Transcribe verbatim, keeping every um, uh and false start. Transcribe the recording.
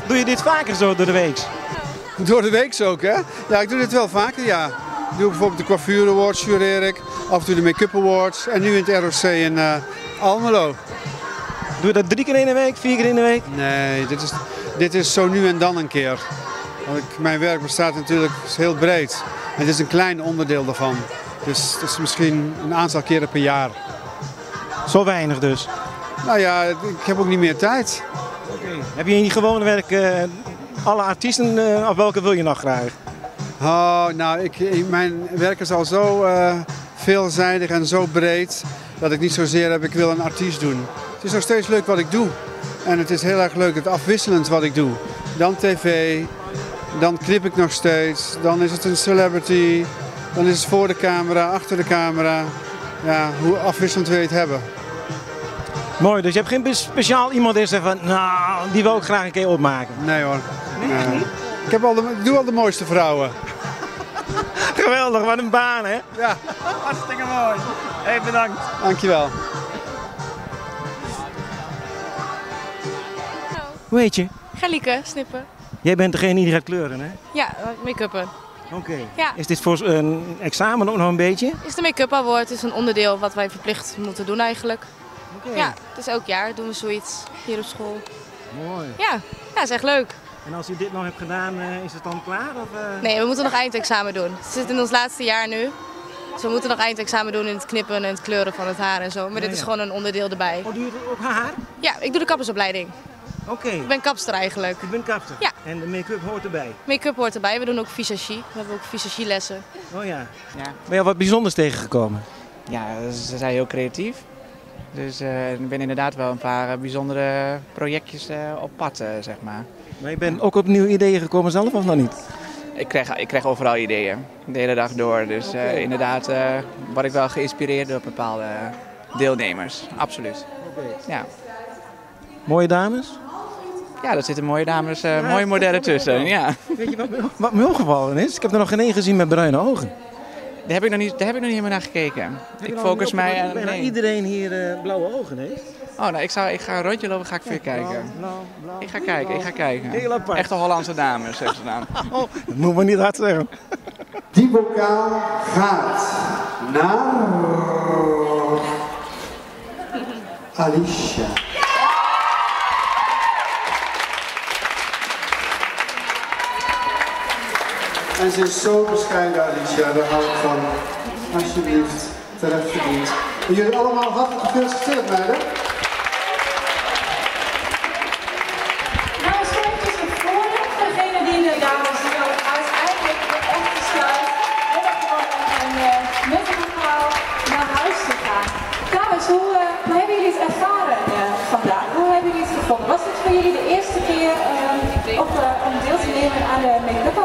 Doe je dit vaker zo door de week? Door de week ook, hè? Ja, ik doe dit wel vaker, ja. Ik doe bijvoorbeeld de coiffure awards, jureer ik. Af en toe de make-up awards. En nu in het R O C in uh, Almelo. Doe je dat drie keer in de week, vier keer in de week? Nee, dit is, dit is zo nu en dan een keer. Want ik, mijn werk bestaat natuurlijk heel breed. En dit is een klein onderdeel daarvan. Dus het is misschien een aantal keren per jaar. Zo weinig dus? Nou ja, ik heb ook niet meer tijd. Okay. Heb je in je gewone werk uh, alle artiesten, uh, of welke wil je nog graag? Oh, nou, ik, mijn werk is al zo uh, veelzijdig en zo breed dat ik niet zozeer heb, ik wil een artiest doen. Het is nog steeds leuk wat ik doe. En het is heel erg leuk, het afwisselend wat ik doe. Dan tv, dan knip ik nog steeds, dan is het een celebrity, dan is het voor de camera, achter de camera. Ja, hoe afwisselend wil je het hebben? Mooi, dus je hebt geen speciaal iemand die zegt van, nou, die wil ik graag een keer opmaken? Nee hoor. Nee, nee. niet? Ik, heb al de, ik doe al de mooiste vrouwen. Geweldig, wat een baan hè? Ja. Hartstikke mooi. Hey, bedankt. Dankjewel. Hoe heet je? Galieke, snippen. Jij bent degene die gaat kleuren hè? Ja, make-uppen. Oké. Okay. Ja. Is dit voor een examen ook nog een beetje? Is de make-up award is een onderdeel wat wij verplicht moeten doen eigenlijk. Okay. Ja, dus elk jaar doen we zoiets hier op school. Mooi. Ja, ja, is echt leuk. En als je dit nog hebt gedaan, uh, is het dan klaar? Of, uh... Nee, we moeten nog eindexamen doen. Het zit in ons laatste jaar nu. Dus we moeten nog eindexamen doen in het knippen en het kleuren van het haar en zo. Maar ja, dit is ja. gewoon een onderdeel erbij. Oh, doe je ook haar? Ja, ik doe de kappersopleiding. Oké. Okay. Ik ben kapster eigenlijk. Je bent kapster? Ja. En de make-up hoort erbij? Make-up hoort erbij. We doen ook visagie. We hebben ook visagielessen. Oh ja. Ja. Ben je al wat bijzonders tegengekomen? Ja, ze zijn heel creatief. Dus uh, ik ben inderdaad wel een paar uh, bijzondere projectjes uh, op pad, uh, zeg maar. Maar je bent ook op nieuwe ideeën gekomen zelf of nog niet? Ik krijg, ik krijg overal ideeën, de hele dag door. Dus uh, okay. inderdaad uh, word ik wel geïnspireerd door bepaalde deelnemers, absoluut. Okay. Ja. Mooie dames? Ja, daar zitten mooie dames, uh, ja, mooie modellen tussen. Ja. Weet je wat, wat me opgevallen is? Ik heb er nog geen één gezien met bruine ogen. Daar heb ik nog niet, daar heb ik nog niet helemaal naar gekeken. Heb ik focus mij aan... Bijna nee. iedereen hier uh, blauwe ogen heeft. Oh, nou, ik, zou, ik ga een rondje lopen, ga ik weer kijken. Blauw, blauw, blauw, ik ga kijken, ik ga kijken. Heel apart. Echte Hollandse dames, zegt ze dan. Oh, dat moet me niet hard zeggen. Die bokaal gaat naar Alicia. En ze is zo bescheiden, Alicia, daar hou ik van. Alsjeblieft, terecht verdiend. En jullie allemaal hartelijk gefeliciteerd, meiden. Nou, stel ik dus naar voren. Degene die de dames die ook uiteindelijk de echte sluit hebben gewoon een uh, met een verhaal naar huis te gaan. Dames, hoe, uh, hoe hebben jullie het ervaren uh, vandaag? Hoe hebben jullie het gevonden? Was dit voor jullie de eerste keer uh, op, uh, om deel te nemen aan de make-up